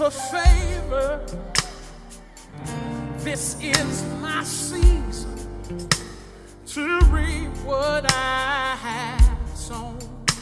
for favor. This is my season to reap what I have sown.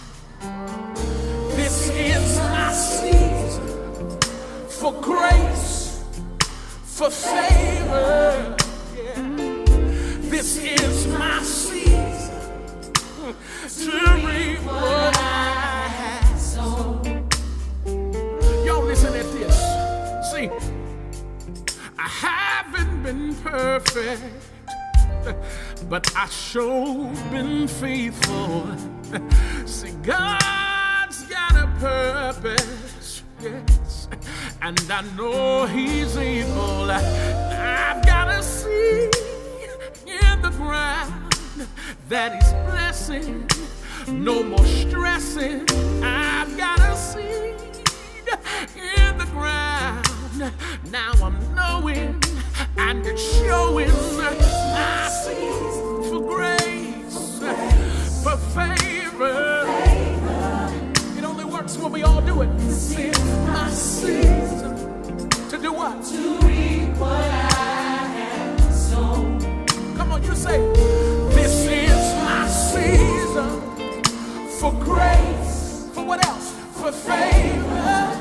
This is my season for grace, for favor. Yeah. This is my season to reap what I have sown. Y'all listen at this. See, I haven't been perfect, but I sure been faithful. See, God's got a purpose, yes, and I know He's able. I've got a seed in the ground that He's blessing. No more stressing. I've got a seed in the ground. Now I'm knowing and it's showing my season for grace, for favor. It only works when we all do it. This is my season to do what? To reap what I have sown. Come on, you say, this is my season for grace. For what else? For favor.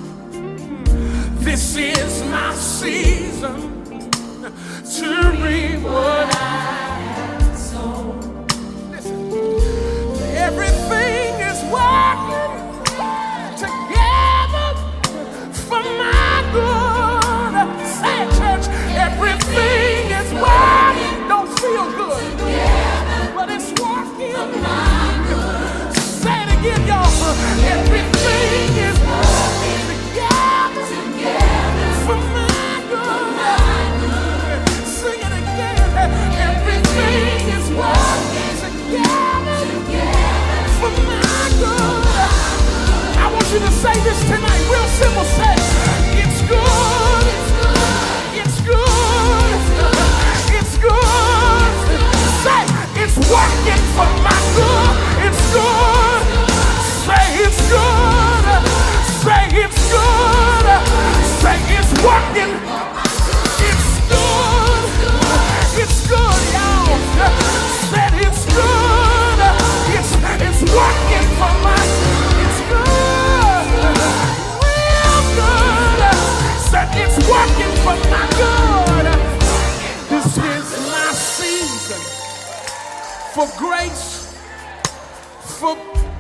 This is my season to reap what I have sown. Listen, everything is working together for my good. Say it, church. Everything is working. Don't feel good, but it's working for my good. Say it again, y'all. Everything is working together for my good. Sing it again. Everything is working together for my good. I want you to say this tonight, real simple. Say, it's good. It's good. It's good. Say, it's working for my good. It's good. Say, it's good. Say, it's good. Say, it's working. It's good. It's good, y'all. Said it's good. It's working for my. It's good. Real good. Said it's working for my good. This is my season for grace, for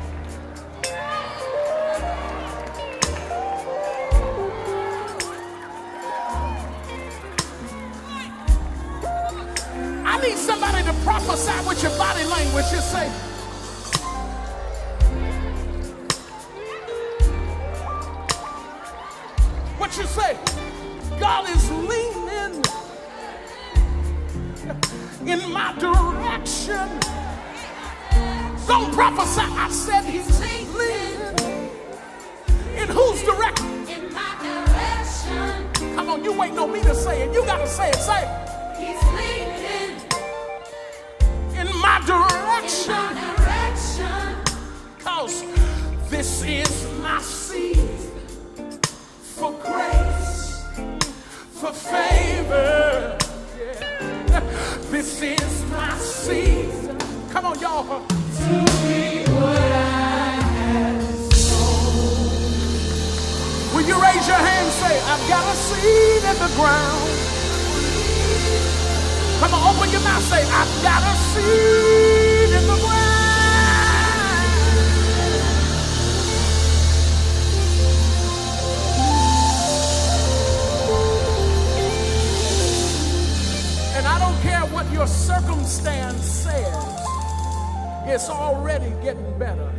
I need somebody to prophesy with your body language. Just say, what you say? God is leaning in my direction. Don't prophesy. I said He's leaning. In whose direction? In my direction. Come on, you waiting on me to say it. You gotta say it. Say it. He's leaning in my direction. In my direction. Cause this is my season for grace, for favor. Yeah. This is my season. Come on, y'all. To be what I have sown. Will you raise your hand and say, I've got a seed in the ground. Come on, open your mouth, say, I've got a seed in the ground. And I don't care what your circumstance says, it's already getting better.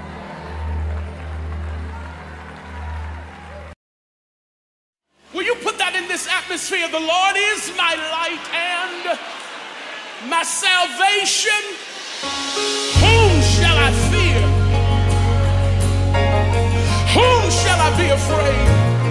Will you put that in this atmosphere? The Lord is my light and my salvation. Whom shall I fear? Whom shall I be afraid?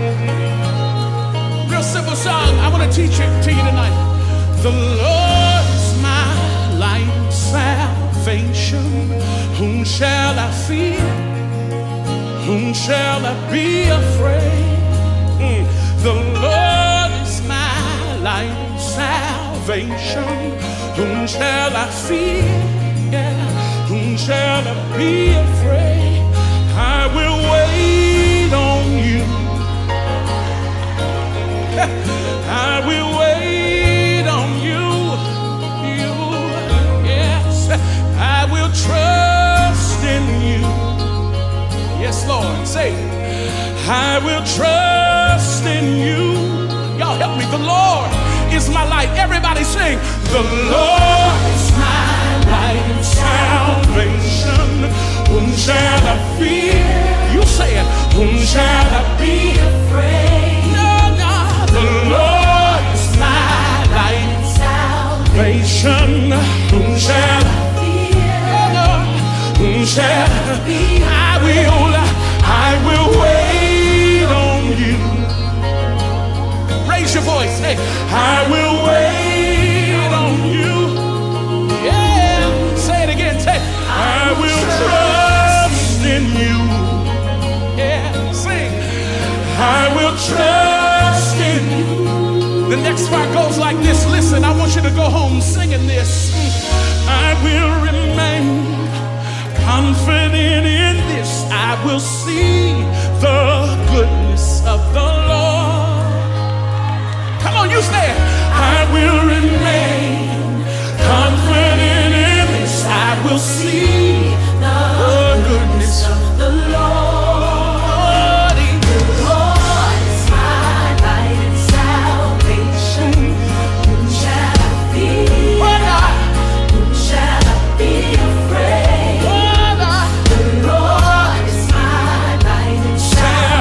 Real simple song. I want to teach it to you tonight. The Lord is my light and salvation. Whom shall I fear? Whom shall I be afraid? The Lord is my light and salvation. Whom shall I fear? Yeah. Whom shall I be afraid? I will wait on you. I will wait on you. You, yes. I will trust in you. Yes, Lord. Say it. I will trust in you. Y'all help me. The Lord is my light. Everybody sing. The Lord is my light and salvation. Whom shall I fear? You say it. Whom shall I be afraid? No, no. The Lord is my light and salvation. Whom shall I fear? No, whom shall I be? I will wait on you. Raise your voice. Hey, I will wait on you. Yeah, say it again. Say, I will trust in you. Yeah, sing. I will trust in you. The next part goes like this. Listen, I want you to go home singing this. I will remain confident in this. I will see the goodness of the Lord. Come on, you say it. I will remain confident in this. I will see the goodness of the Lord. The Lord is my light and salvation. Whom shall I fear? Whom shall I be afraid? The Lord is my light and salvation.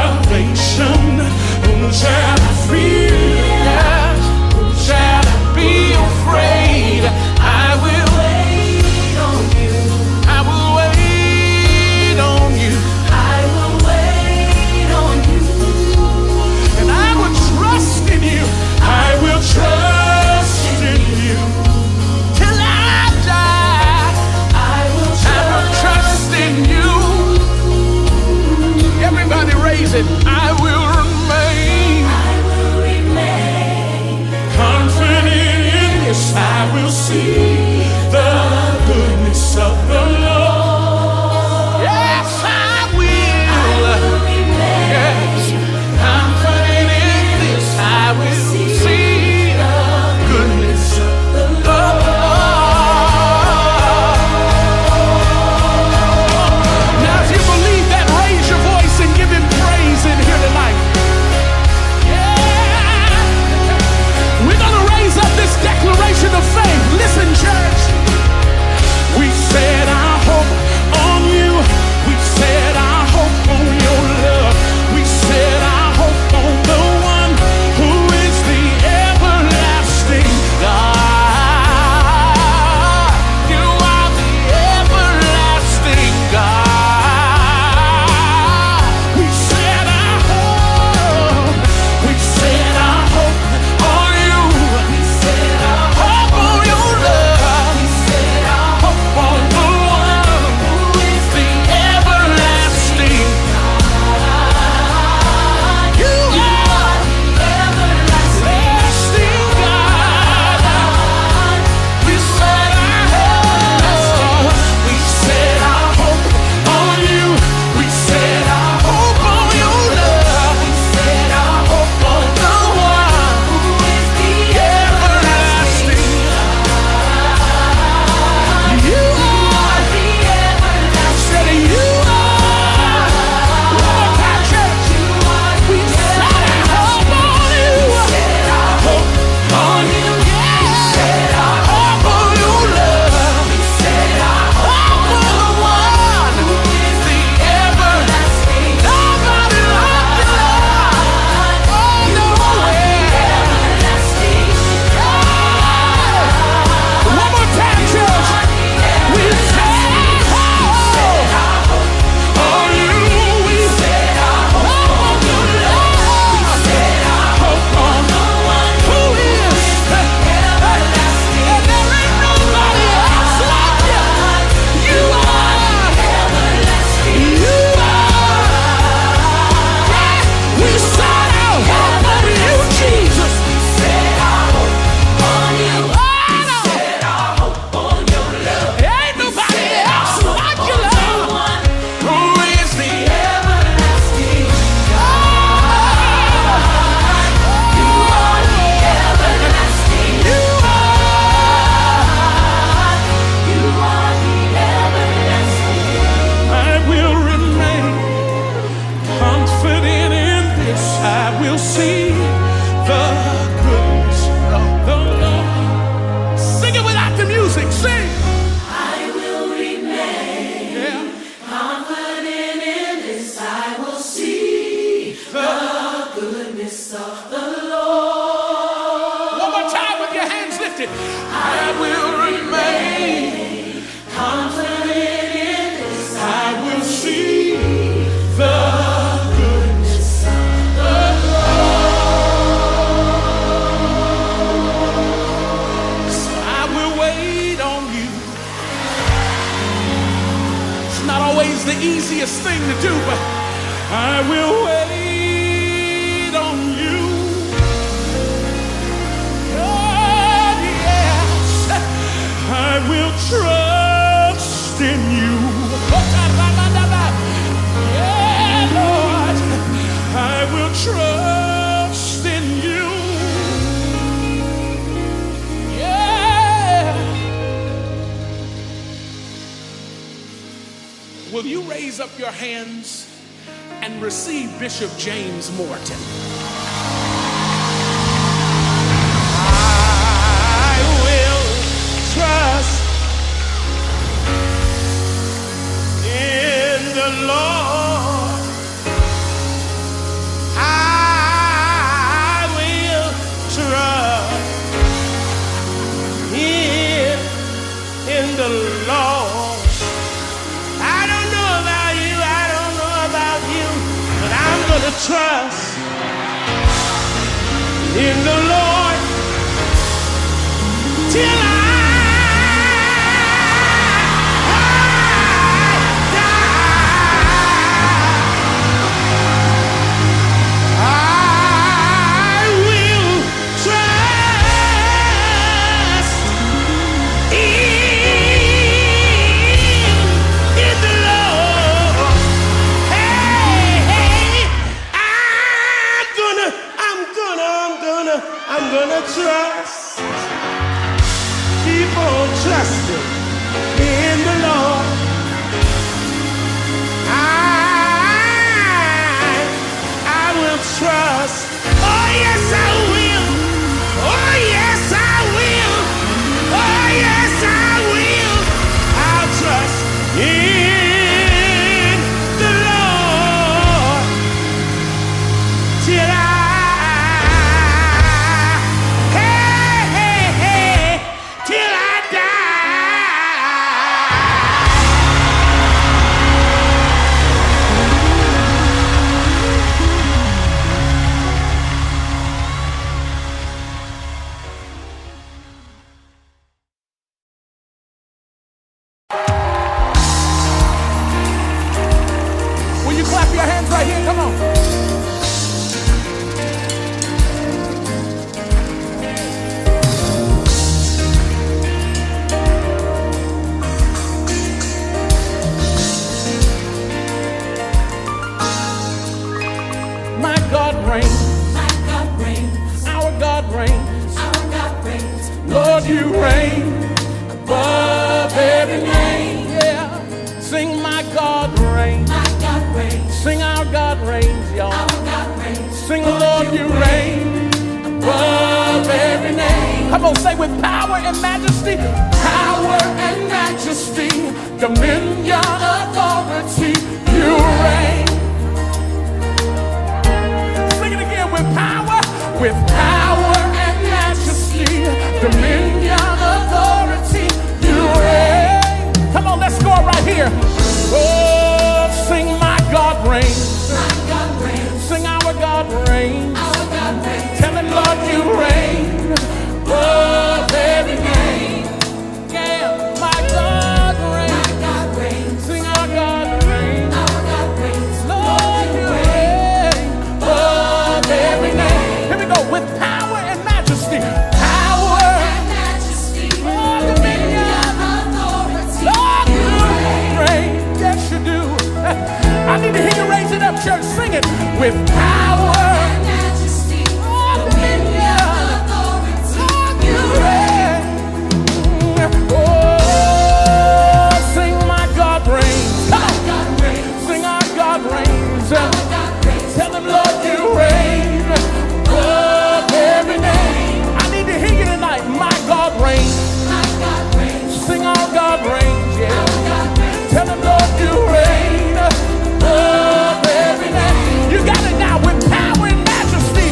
always the easiest thing to do, but I will wait on you. Oh, yes, I will trust in you. Yeah, Lord, I will trust in you. Yeah. Will you raise up your hands and receive Bishop James Morton? I will trust in the Lord. I will trust in the Lord. I don't know about you, I don't know about you, but I'm gonna trust in the Lord till I trust, keep on trusting in the Lord. I will trust. Oh yes, I will. Oh yes, I will. Oh yes, I will. I'll trust in the Lord till I. Lord, you reign above every name. Yeah. Sing my God reigns. Sing our God reigns, y'all. Sing Lord, you reign above every name. Come on, say with power and majesty. Power and majesty, dominion, authority, you reign. Sing it again with power and majesty, dominion, authority, you reign. Come on, let's go right here. Oh, sing my God reigns. Sing our God reigns. Tell him, Lord, you reign above every name. Yeah, my God reigns. Sing our God reigns. Lord, you reign above every name. Here we go with power and majesty. I need to hear you raise it up, church. Sing it with power and majesty, dominion, authority, you reign. Oh, sing my God reigns. Sing our God reigns. Tell him, Lord, you reign above every name. I need to hear you tonight. My God reigns. Sing our God reigns. Yeah. Tell him, Lord, you reign above every name. You got it now with power and majesty.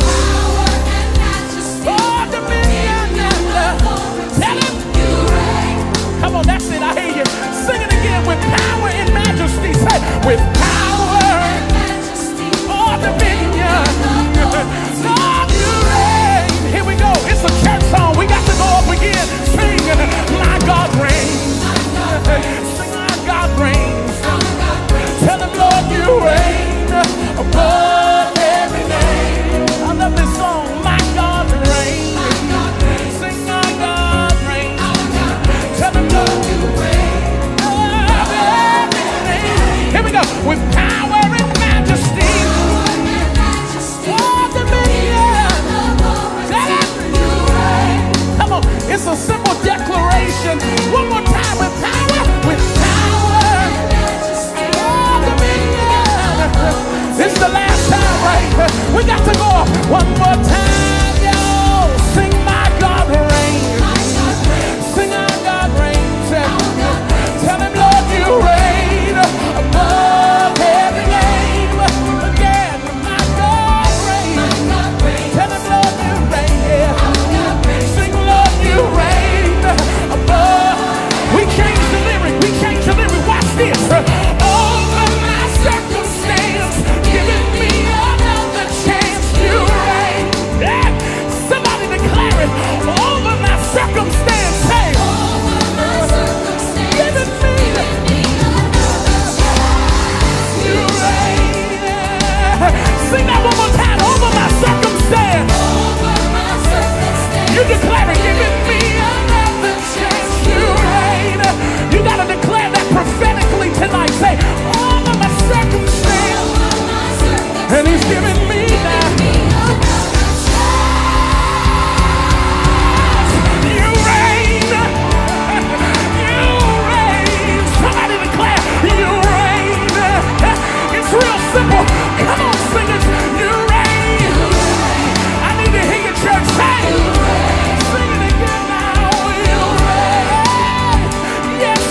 Oh, dominion and tell him you reign. Come on, that's it. I hear you. Sing it again with power and majesty. Say with power and majesty. Oh, dominion. Lord, you reign. Here we go. It's a church song. We got to go up again. Sing my God reigns. Sing our God reigns.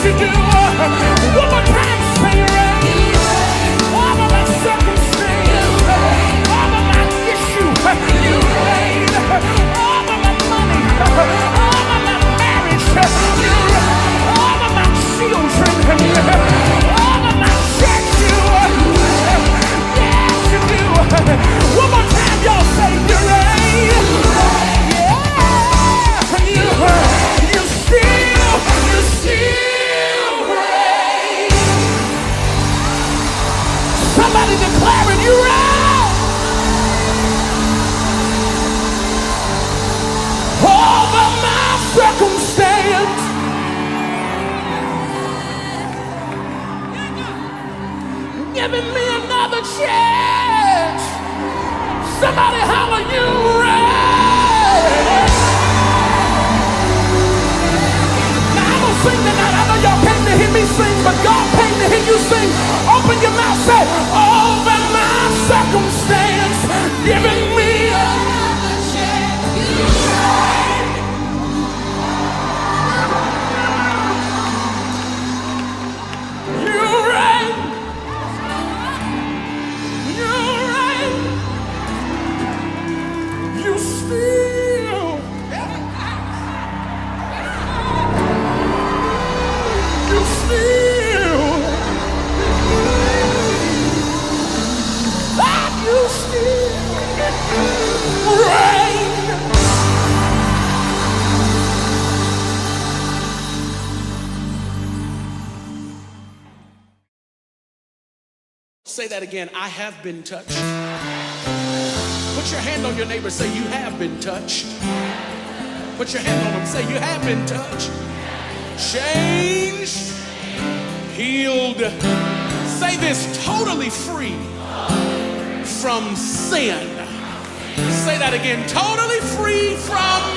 you do. One more time, say you reign. Over my circumstance, over my issue, you reign. Over my money, over my marriage, you reign. Over my children, over my church, yes you do. One more time, y'all say you reign. Yeah, you still reign. Somebody declaring you reign over my circumstance. Giving me another chance. Somebody holler you reign. Now I'm gonna sing tonight. I know y'all came to hear me sing, but God came to hear you sing. Open your mouth, say, over my circumstance, giving me another chance. You reign. You reign. You reign. You still. You still. You still reign. Say that again. I have been touched. Put your hand on your neighbor. Say, you have been touched. Put your hand on them. Say, you have been touched. Changed. Healed. Say this, totally free from sin. Say that again. Totally free from.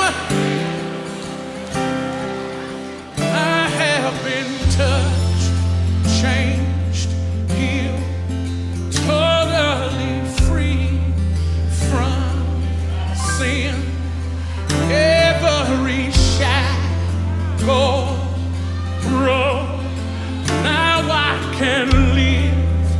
I have been touched, changed, healed, totally free from sin. Every shackle broke. Now I can live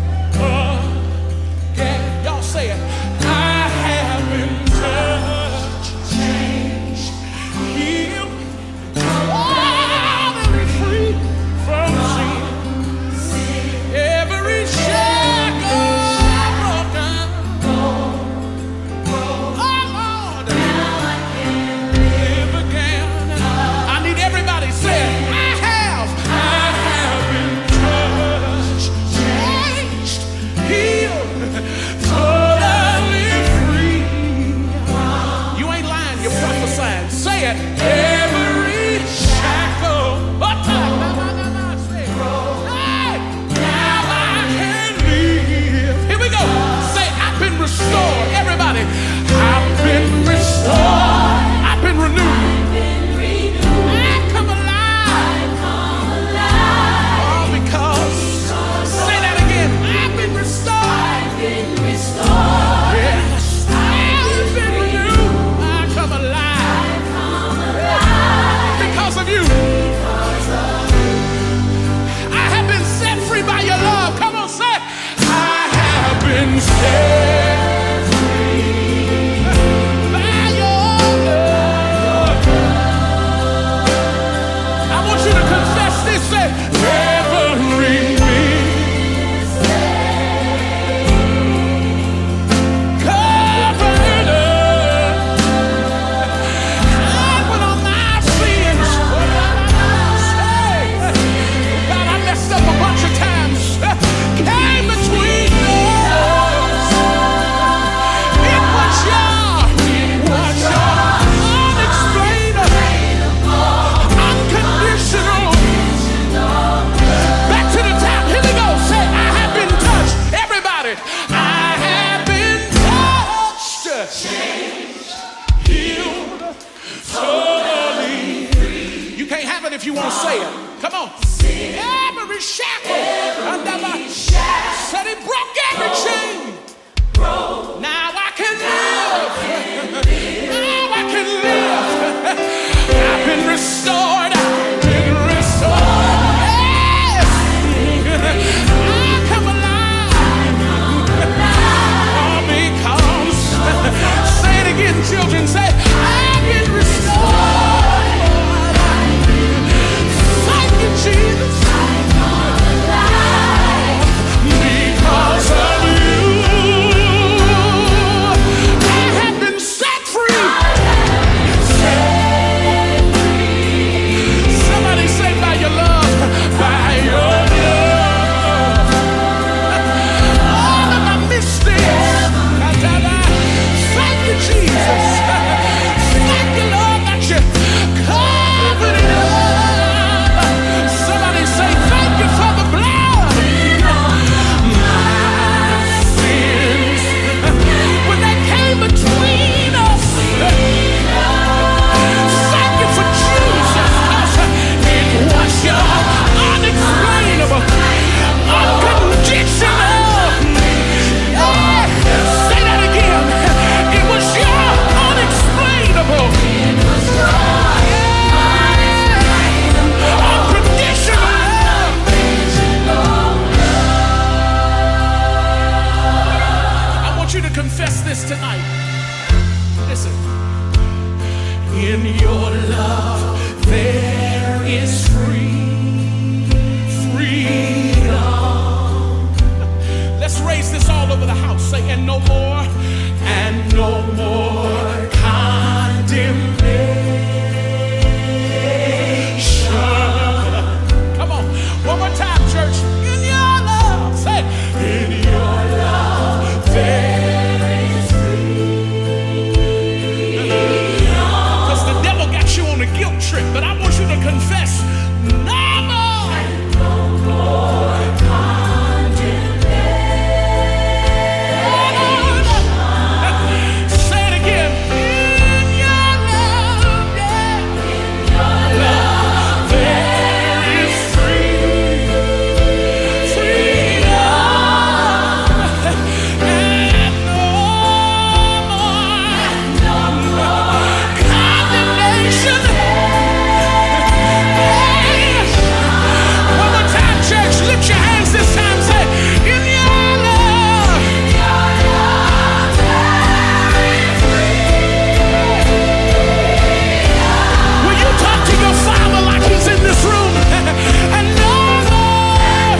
again. Y'all say it. I have been touched, changed, healed, totally free from sin. Every shackle broken. Oh Lord, now I can live again. I need everybody say it. I have been touched, changed, healed, totally free. You ain't lying, you're prophesying. Say it. Every shackle. Say it. Hey, now I can live. Here we go. Say, I've been restored. Everybody, I've been restored. I've been renewed. I've come alive. All because. Say that again. I've been restored. Yes. I've been renewed. I come alive. Because of you. I have been set free by your love. Come on, say it. I have been set free by your love. I want you to confess this. Say, every covered up. I put on my sins. God, I messed up a bunch of times. Came between us. It was your unexplainable, unconditional. Back to the top. Here we go. Say, I have been touched. Everybody, I have been touched, changed, healed, totally free. You can't have it if you won't say it. Come on. Every shackle. Said he broke every chain. Now I can live. Now I can live. I've been restored. I've been restored. no more condemnation. Come on, one more time, church. In your love, say, in your love there is freedom. Because the devil got you on a guilt trip, but I want you to confess, no more. No more condemnation. Say it again. In your love, yeah. In your love there is freedom. And no more condemnation. One more time, church. Lift your hands this time. Say, in your love. Will you talk to your father like he's in this room? And no more.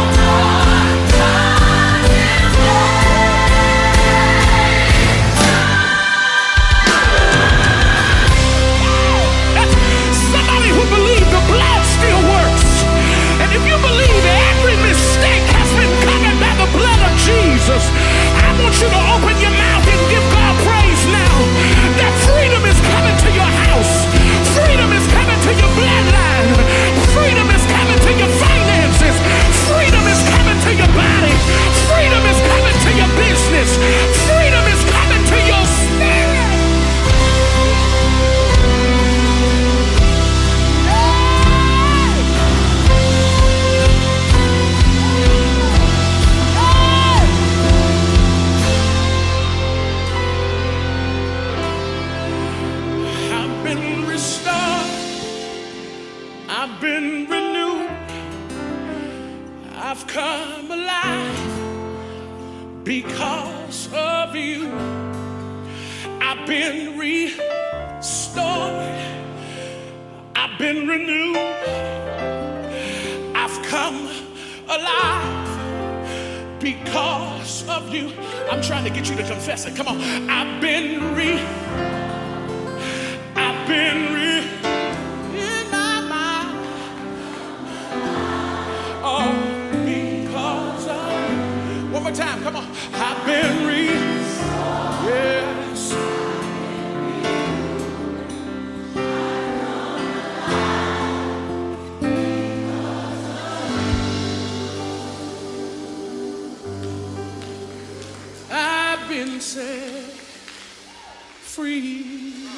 Somebody who believes the blood still works. And if you believe that every mistake has been covered by the blood of Jesus, I want you to open your mouth and give God praise now. That freedom is coming to your house. Freedom is coming to your bloodline. Freedom is coming to your finances. Freedom is coming to your body. Freedom is coming to your business. Freedom is coming to your spirit. I've been restored. I've been renewed. I've come alive because of you. I've been restored. I've been renewed. I've come alive because of you. I'm trying to get you to confess it. Come on. I've been in my mind. Oh, because of. One more time, come on. I've been yes. I've been set free.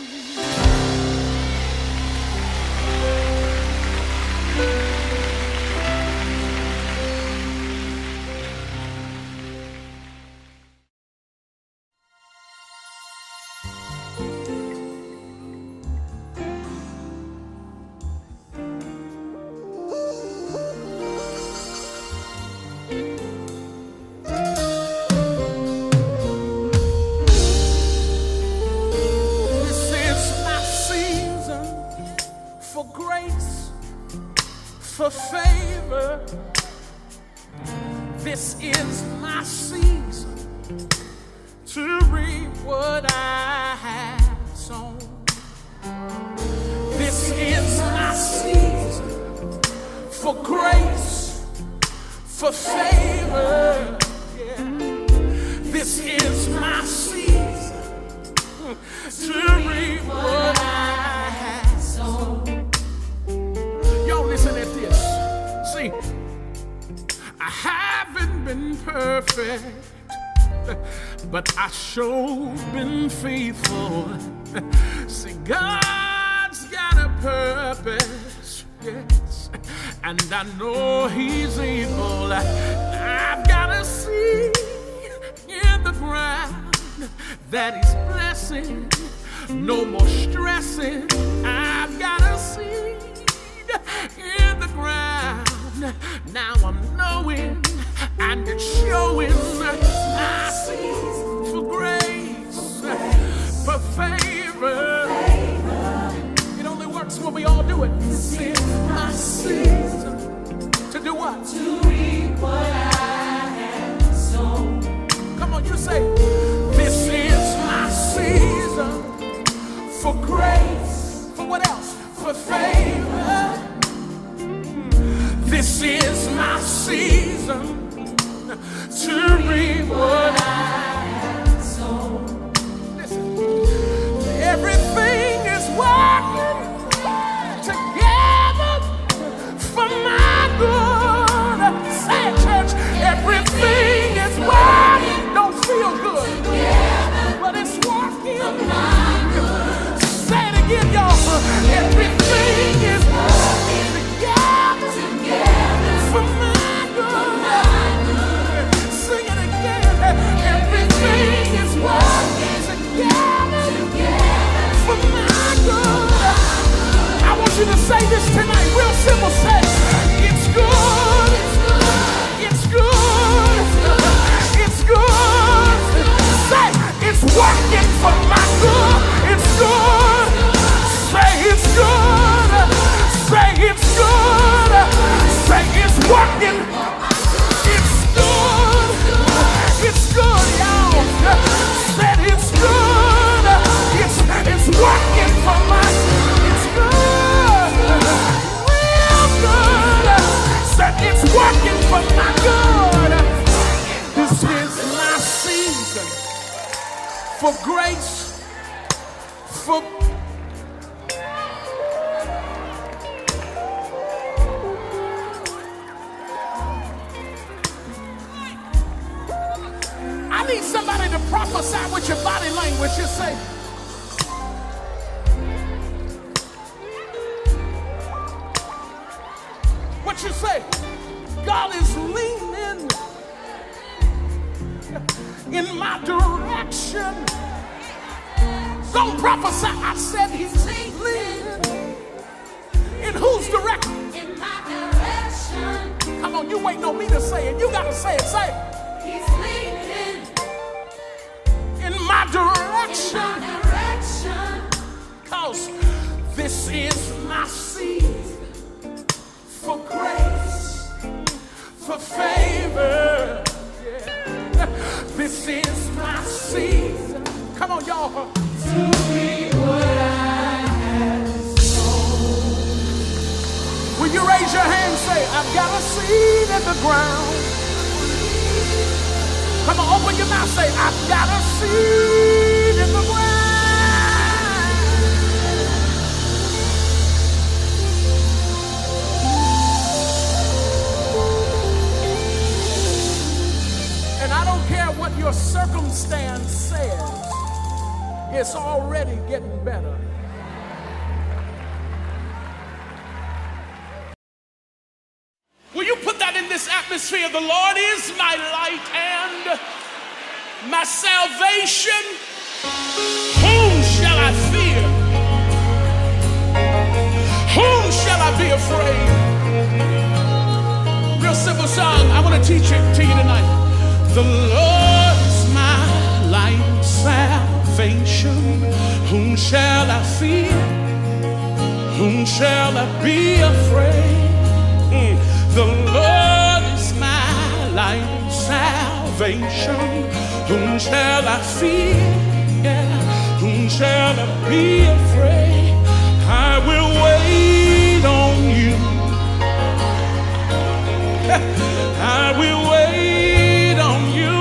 For favor, this is my season to reap what I have sown. This is my season for grace, for favor. Yeah. This is my season to reap what I have sown. Y'all listen at this. See, I haven't been perfect, but I sure been faithful. See, God's got a purpose, yes, and I know He's able. I've got a seed in the ground that He's blessing. No more stressing. I've got a seed in the ground. Now I'm knowing and it's showing my season for grace, for favor. It only works when we all do it. This is my season to do what? To reap what I have sown. Come on, you say, this is my season. for grace. For what else? For favor. This is my season to reap what I have sown. Listen, everything is working together for my good. Say it, church. Everything is working. Don't feel good, but it's working for my good. Say it again, y'all. Everything is working together for my good. Sing it again. Everything is working together for my good. I want you to say this tonight, real simple. Say, it's good. It's good. It's good. Say, it's working for my good. It's good. Say, it's good. Say, it's good. Say, it's working. It's good. It's good, y'all. Said it's good. It's working for my. It's good. Real good. Said it's working for my good. This is my season for grace. For I need somebody to prophesy with your body language. Just say, what you say? God is leaning in my direction. Don't prophesy. I said he's leaning. In whose direction? In my direction. Come on, you waiting on me to say it. You gotta say it. Say it. He's leaning in my direction. Cause this is my season for grace, for favor. Yeah. This is my season. Come on, y'all. To be what I have sown. Will you raise your hand and say, I've got a seed in the ground. Come on, open your mouth, say, I've got a seed in the ground. And I don't care what your circumstance says, it's already getting better. Will you put that in this atmosphere? The Lord is my light and my salvation. Whom shall I fear? Whom shall I be afraid? Real simple song. I want to teach it to you tonight. The Lord is my light and salvation. Whom shall I fear? Whom shall I be afraid? The Lord is my light and salvation. Whom shall I fear? Yeah. Whom shall I be afraid? I will wait on you. I will wait on you.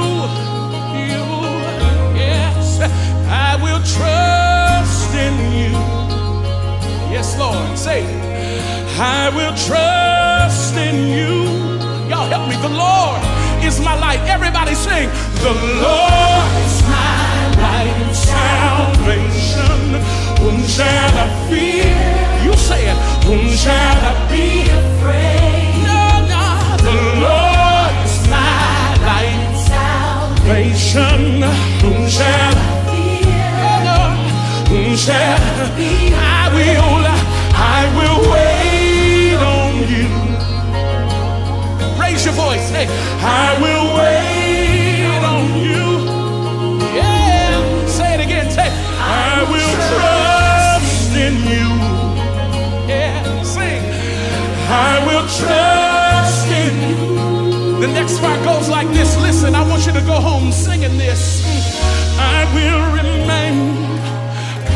Yes, I will trust in you. Yes, Lord, say it. I will trust in you. Y'all help me. The Lord is my light. Everybody sing. The Lord is my light and salvation. Whom shall I fear? You say it. Whom shall I be afraid? No, no. The Lord is my light and salvation. Whom shall I fear? Oh, Lord. Whom shall I be? I will wait on you. Raise your voice. Hey, I will wait on you. Yeah. Say it again. Say, I will trust in you. Yeah. Sing. I will trust in you. The next part goes like this. Listen, I want you to go home singing this. I will remain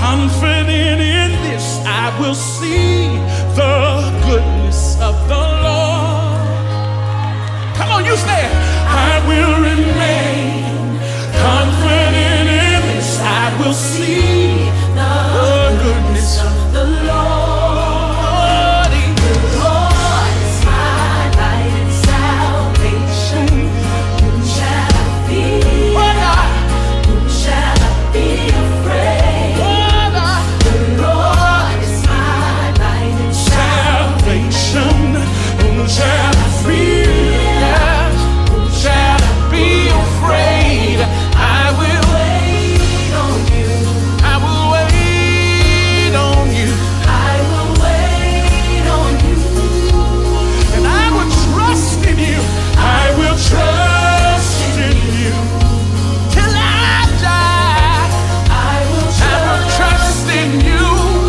Confident in this, I will see the goodness of the Lord. Come on, you say it. I will remain confident in this, I will see the goodness of the Lord. The Lord is my light and salvation. Whom shall I fear? Whom shall I be afraid? The Lord is my light and salvation. Whom shall I fear? Whom shall I be afraid? I will wait on you. I will wait on you. I will wait on you. And I will trust in you. I will trust in you. Till I die, I will trust in you.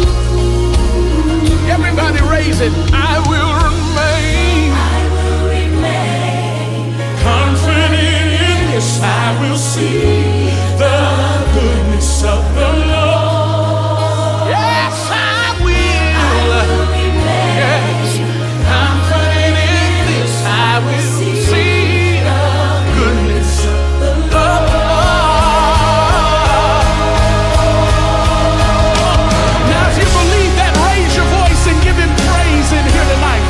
Everybody raise it. I will remain. I will remain confident in this. I will see the goodness of the Lord. Yes, I will remain. Yes, confident in this. I will see the goodness of the Lord. Now, if you believe that, raise your voice and give him praise in here tonight.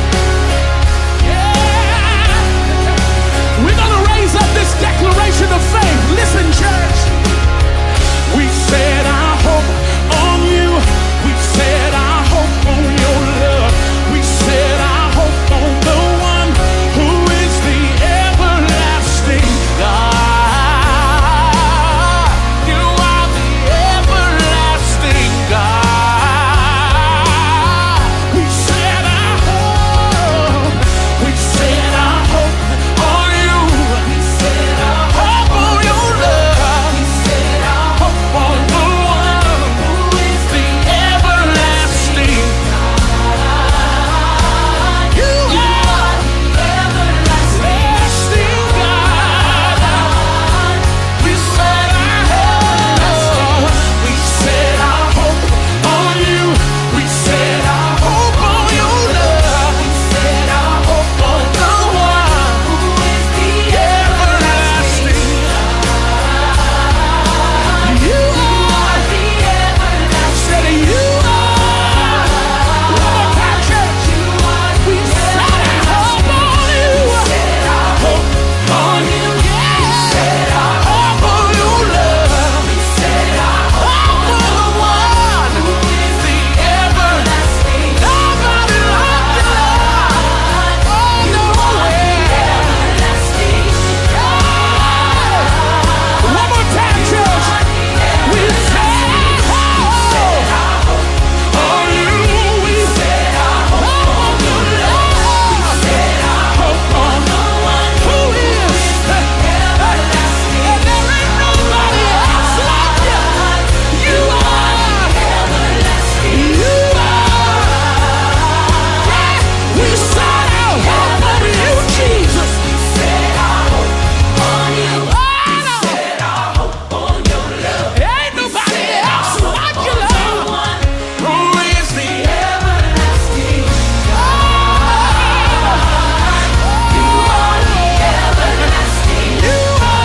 Yeah. We're going to raise up this declaration of faith. Listen, church. We set our hope on you. We set our hope on your love. We set our hope on the one who is the everlasting God. You are the everlasting God. We set our hope. We set our hope on you. We set our hope on your love. We set our hope on the one who is the everlasting God. You are the everlasting God. We set our hope. We set our hope on you. We set our hope on your love. We set our hope on the one who is the everlasting God. You are the everlasting. You are. One more time, church. We set our hope on you. We set our hope on you. We set our hope on your love. We set our hope on the one who is the everlasting. Nobody like you, Lord. Oh, no way. One more time, church. We set our hope on you. We set our hope on your love. We set our hope on the one who is the everlasting. And there ain't nobody else like you. You are everlasting. You are. Yeah. We set our hope on you, Jesus. We set our hope on you. We set our hope on your love. Ain't nobody else like you, Lord. Who is the everlasting God? You are the everlasting. You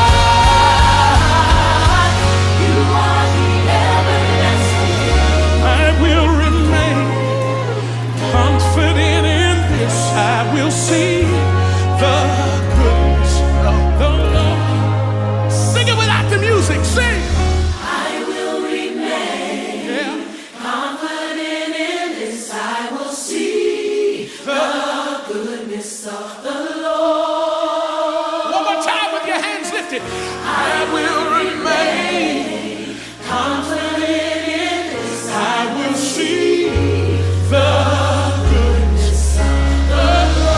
are the everlasting. I will remain confident in this. I will see the goodness of the Lord. Sing it without the music. Sing. I will remain confident in this. I will see the goodness of the Lord. One more time with your hands lifted. I will remain confident in this. I will see the goodness of the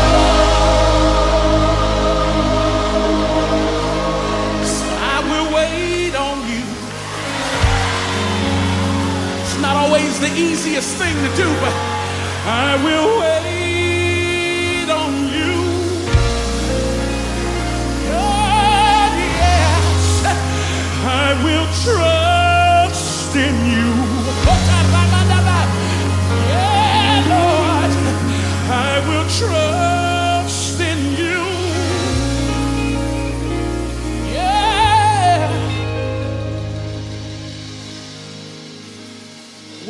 Lord. So I will wait on you. It's not always the easiest thing to do, but I will wait on you. God, yes, I will trust in you.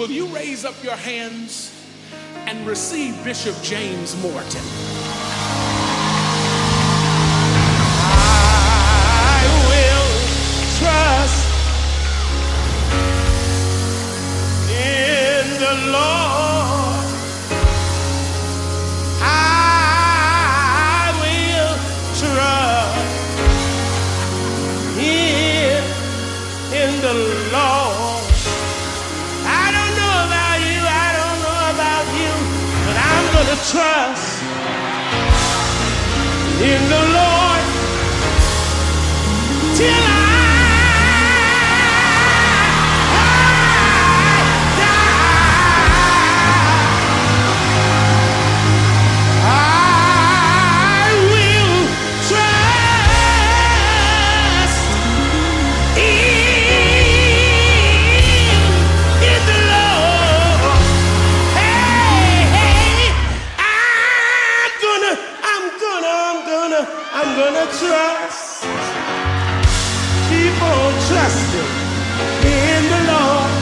will you raise up your hands and receive Bishop James Morton? I will trust in the Lord. I will trust in the Lord. I don't know about you, I don't know about you, but I'm gonna trust in the Lord till I I'm gonna trust, keep on trusting in the Lord.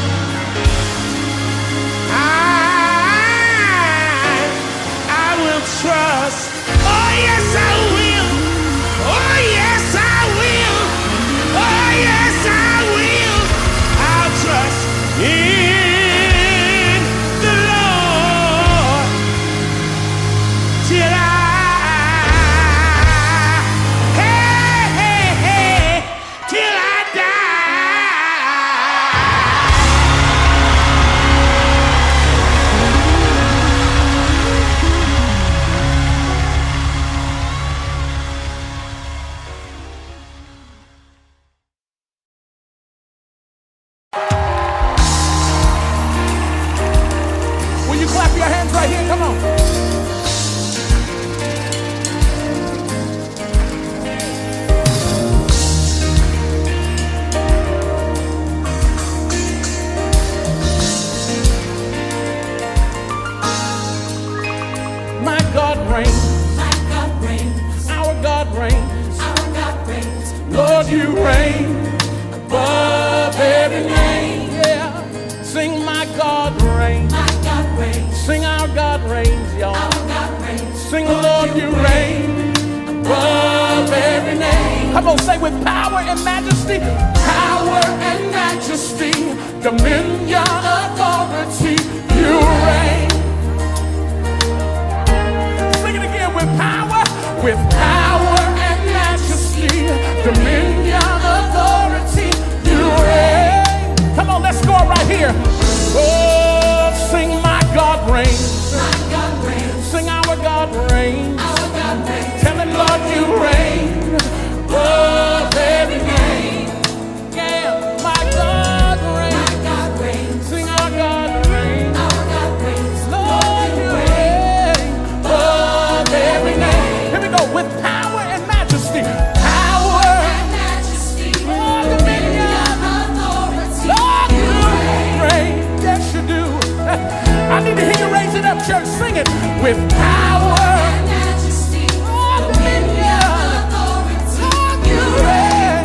I will trust. Oh yes I will. Oh yes I will. Oh yes I will. I'll trust in the Lord till I you reign above every name. Yeah. Sing my God reigns. My God reigns. Sing our God reigns, y'all. Our God reigns. Sing Lord you reign above every name. Come on, say with power and majesty. Power and majesty. Dominion, authority. You reign. Sing it again with power. With power and majesty. Dominion, authority, you reign. Come on, let's go right here. Oh, sing my God reigns. My God reigns. Sing our God reigns. Our God reigns. Tell him, Lord, you reign above every name. Yeah, my God reigns. My God reigns. Sing our God reigns. Our God reigns. Lord, you reign above every name. Here we go, with power and majesty. I need to hear you raise it up, church. Sing it with power and majesty, dominion, authority. You reign.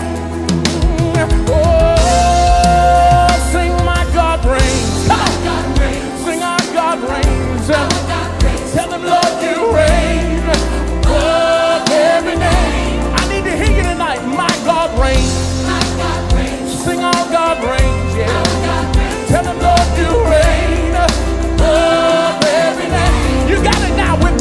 Oh, sing my God reigns. Come on, sing our God reigns. Tell him, Lord, you reign above every name. I need to hear you tonight. My God reigns. My God reigns. Sing our God reigns. Yeah. Tell him, Lord, you reign above every name. You got it now with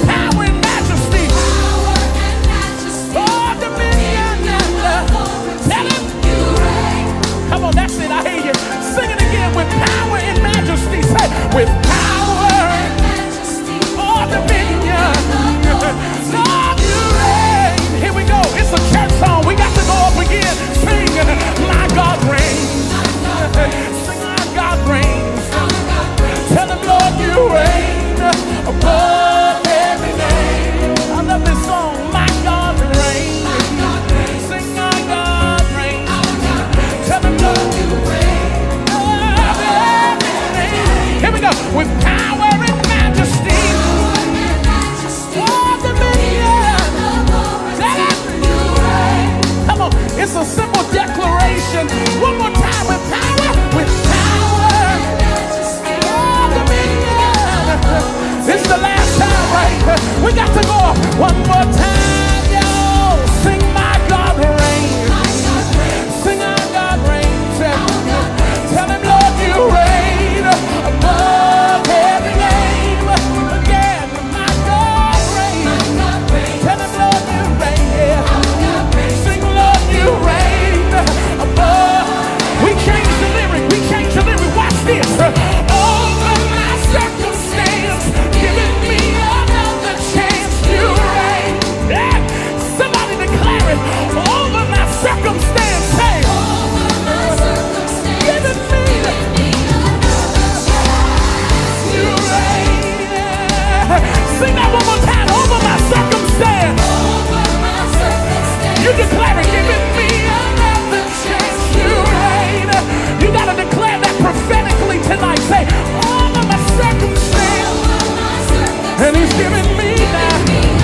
declare it, giving me another chance to reign. You gotta declare that prophetically tonight. Say, all of my circumstance, and he's giving me now.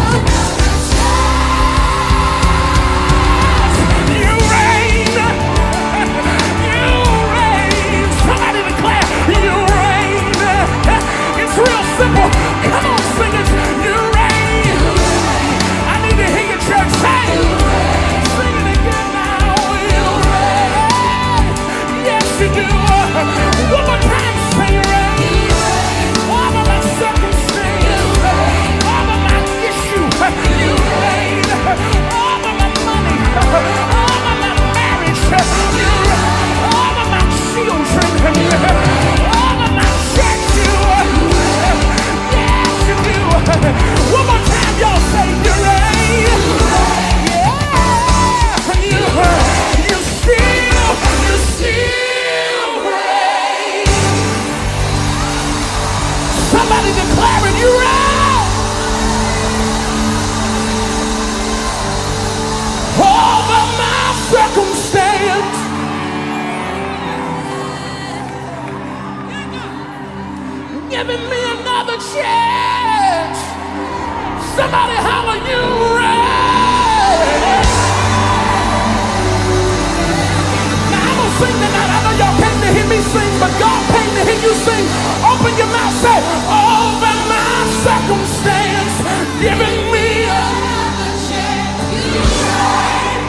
You reign. You reign. Somebody declare, you reign. It's real simple. Come on, singers. You reign. I need to hear your church say, sing it again now. You reign. Yes, you do. One more time, say you reign. All of my circumstance, all of my issue, you reign. All of my money, all of my marriage, you reign. All of my children, all of my church, you reign. Yes, you do. One more time, y'all say you reign. Yeah, you still reign. Somebody declaring you reign. Over my circumstance, giving me another chance. Somebody holler, you reign. Now I'm gonna sing tonight. I know y'all came to hear me sing, but God came to hear you sing. Open your mouth, say, over my circumstance, giving me another chance. You reign.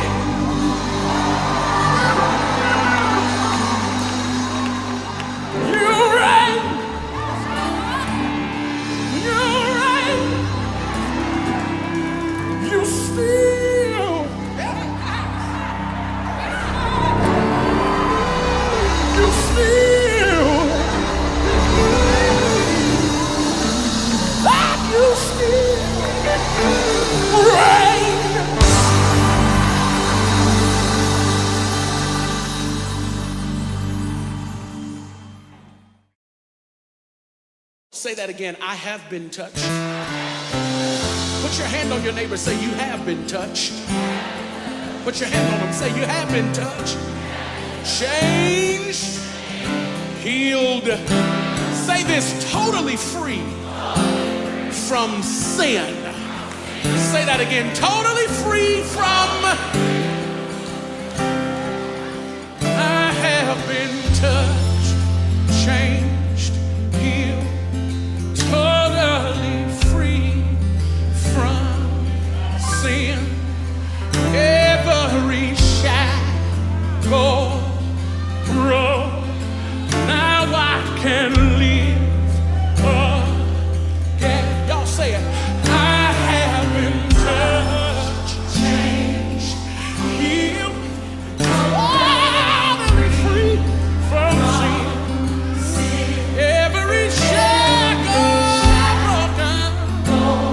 You reign. You reign. You still. You still. You still reign. Say that again. I have been touched. Put your hand on your neighbor. Say, you have been touched. Put your hand on them. Say, you have been touched. Changed. Healed. Say this, totally free from sin. Say that again. Totally free from. I have been touched, changed, healed, totally free from sin. Every shackle broke. Now I can live again. Y'all say it. I have been touched, changed, healed, totally free from sin. Every shackle broken. Oh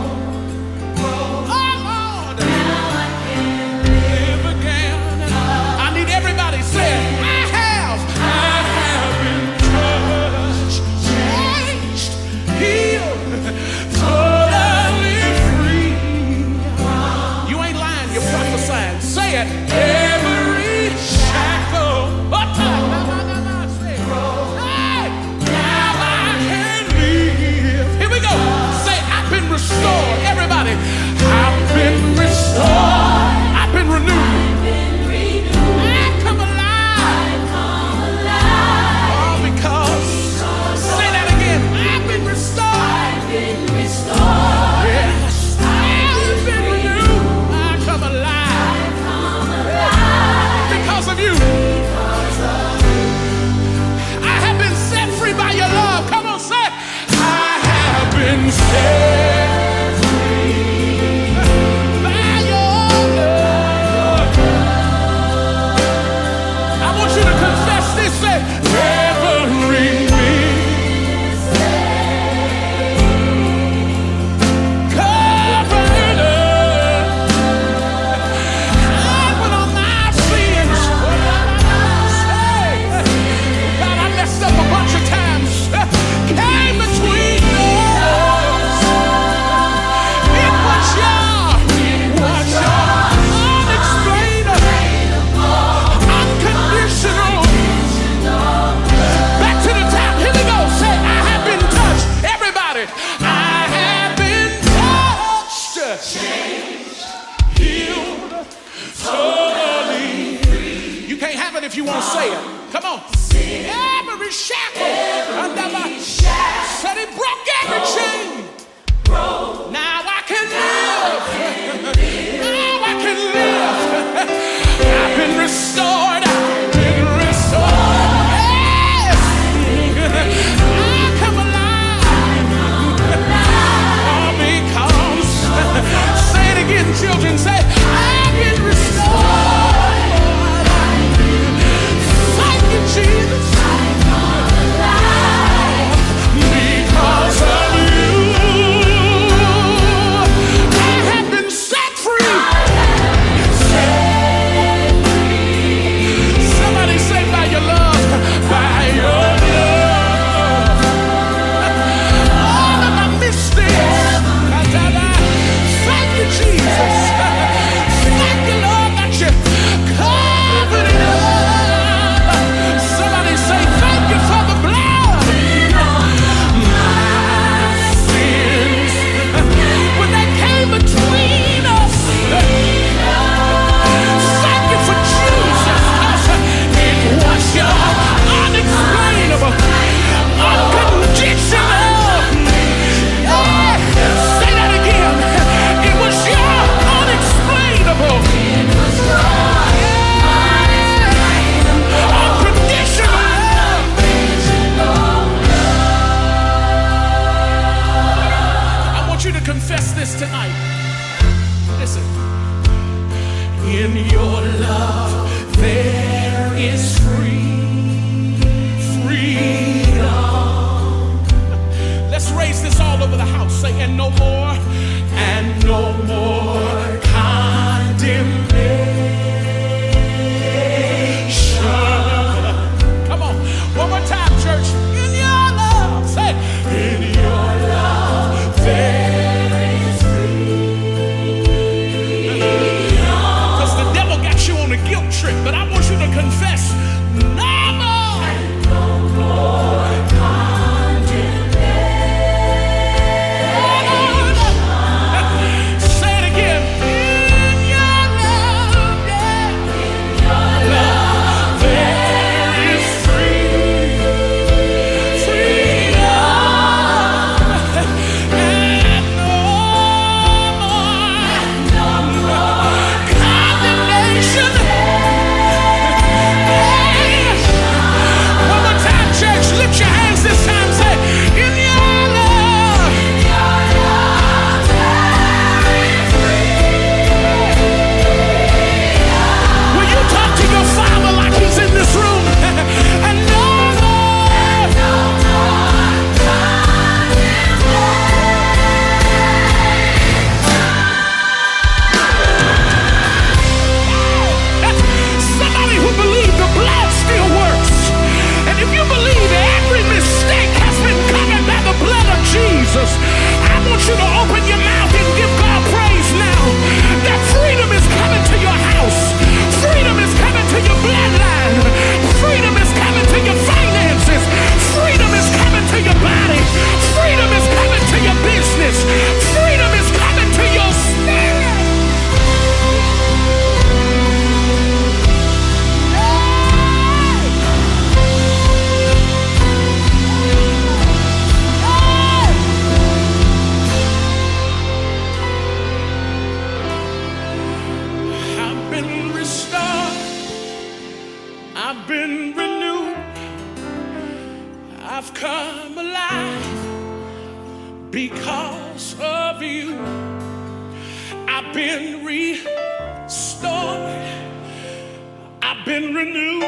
Lord, now I can live again. I need everybody say it. I have been touched, changed, healed, totally free. You ain't lying, you're prophesying. Say it. Every shackle. Say it. Hey, now I can live. Here we go. Say, I've been restored. Everybody. I've been restored. I've been renewed. I come alive. All because. Say that again. I've been restored. Yes. I've been renewed. I come alive. totally free. You can't have it if you won't say it. Come on. Every shackle under my said he broke every chain. Now I can live. Now I can live. I've been restored. I've been restored. Yes. I come alive. All because. Say it again, children. Say, I've been restored. Thank you, Jesus. Because of you, I have been set free. Somebody say, by your love, by your love. All of my mistakes, thank you, Jesus. Thank you, Lord, that you covered it up. Somebody say, thank you for the blood. When they came between us, thank you for Jesus. It was your unexplainable, unconditional. Say that again. It was your unexplainable, unconditional. I want you to confess this tonight. Listen. In your love, there is freedom. Let's raise this all over the house. Say, and no more condemnation. Come on, one more time, church. In your love, say, in your love, there is freedom. Because the devil got you on a guilt trip, but I want you to confess, no more. No more condemnation. Say it again. In your love, yeah. In your love, there is freedom. And no more condemnation. One more time, church. Lift your hands this time. Say, in your love. Will you talk to your father like he's in this room? And no more. Somebody who believes the blood still works. And if you believe every mistake has been covered by the blood of Jesus, I want you to open your mouth and give God praise now. That freedom is coming to your house. Freedom is coming to your bloodline. Freedom is coming to your finances. Freedom is coming to your body. Freedom is coming to your business. Freedom is coming to your spirit. I've been restored. I've been renewed. I've come alive because of you. I've been restored. I've been renewed.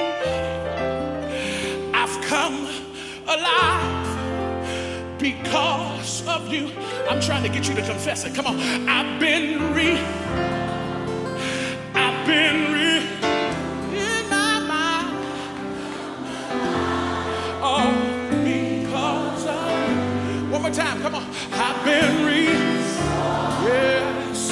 I've come alive because of you. I'm trying to get you to confess it. Come on. I've been in my mind. All because of you. One more time. Come on. I've been yes.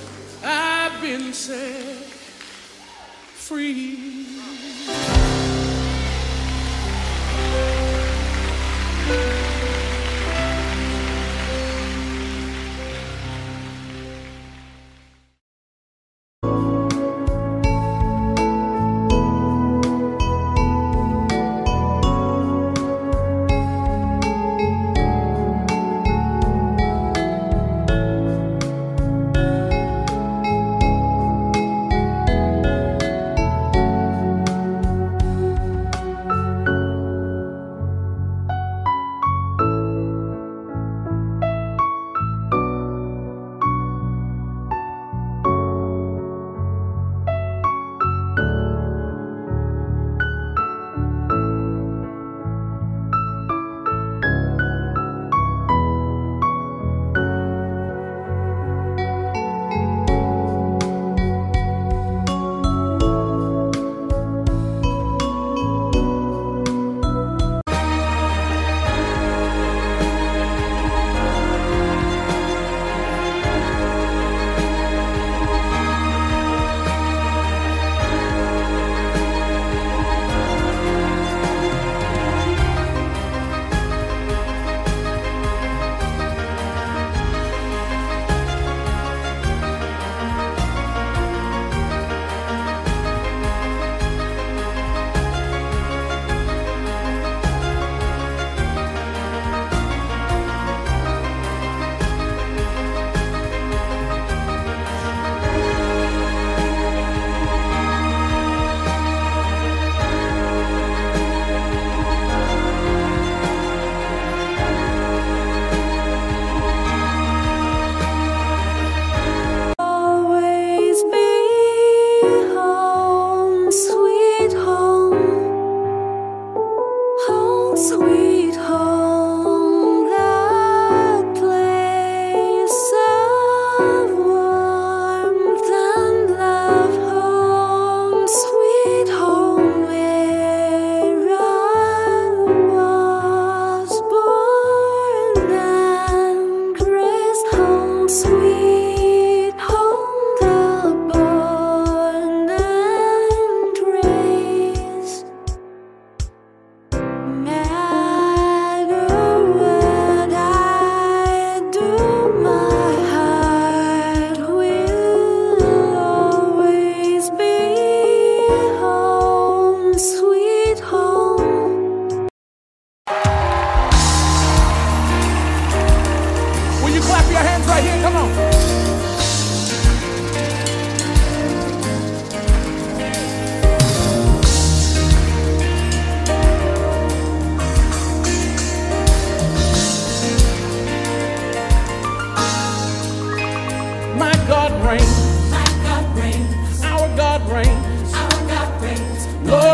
I've been set free.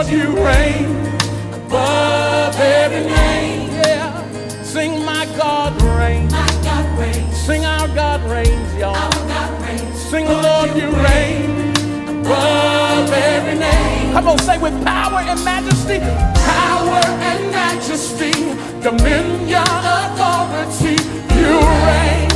you reign above every name. Yeah. Sing my God reigns. My God reigns. Sing our God reigns, y'all. Our God reigns. Sing Lord, you reign above every name. Come on, say with power and majesty. Power and majesty, dominion, authority, you reign.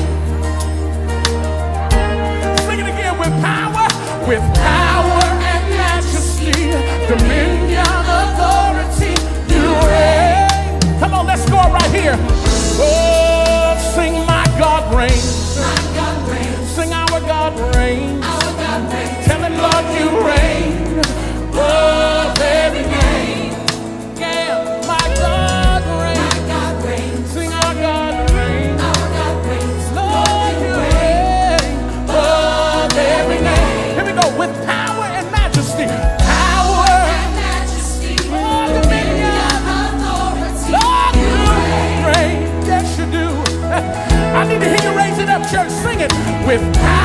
Sing it again with power and majesty, dominion, authority, you reign. Come on, let's go right here. Oh, sing my God reigns. My God reigns. Sing our God reigns. Our God reigns. Tell him, Lord, you reign above every name. Yeah, my God reigns. My God reigns. Sing our God reigns. Our God reigns. Lord, you reign above every name. Here we go with power and majesty. Power and majesty. Oh, dominion, authority. Lord, you reign. Yes, you do. I need to hear you raise it up, church. Sing it with power.